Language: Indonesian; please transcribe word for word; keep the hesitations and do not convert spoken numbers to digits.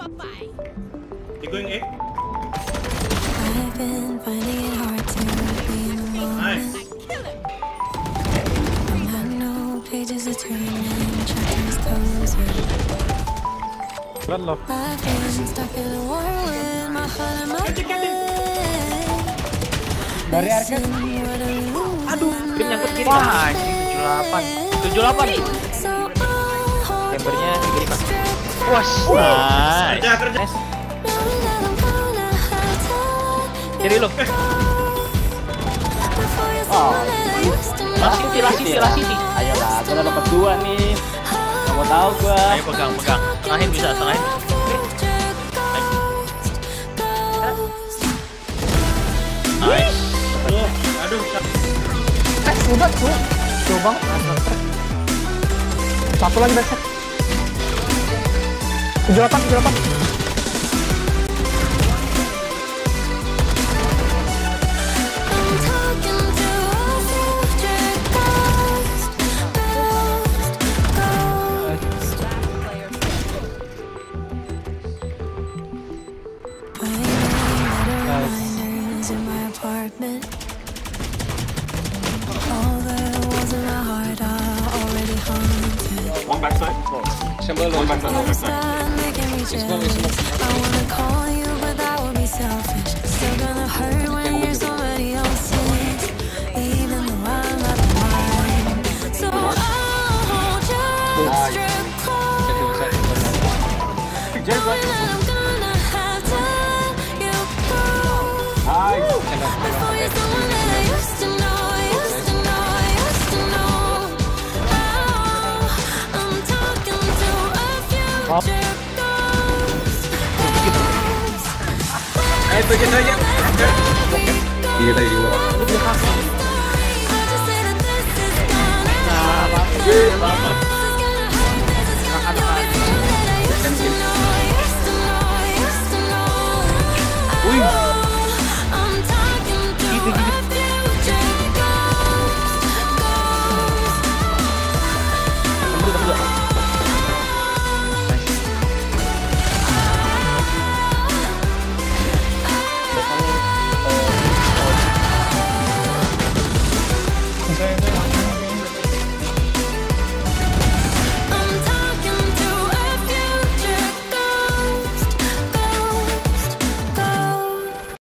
You going A? I've been finding it hard to be in the moment. Nice. I know pages are turning, chapters closing. I've been stuck in a whirlwind, my heart and my head. Dari arcade. Aduh, pin nyangkut kiri. Wah, tujuh puluh delapan. tujuh puluh delapan. Embernya kiri, Pak. Wah, nice. Kerja, kerja. Kiri lo. Oh, Last city, last city, last city. ayolah, gua udah dapat dua nih. Kamu tahu gua. Ayo pegang, pegang. Tengahin bisa, tengahin. Nice. Tuh, aduh. Eh, udah tuh. Tuh bang. Satu lagi besok. Tujuh delapan, tujuh delapan. One backside. Symbol one backside. One backside. Smoke, smoke. I wanna call you, but that would be selfish. Still gonna hurt when you're somebody else's, even though I'm not mine. So I'll hold you extra close. When I'm gonna have to let you go. Before you're someone that I used to know, used to know, used to know. Oh, I'm talking to a future ghost. Ayo pergi saja. Iya tadi juga. I just say that this is gonna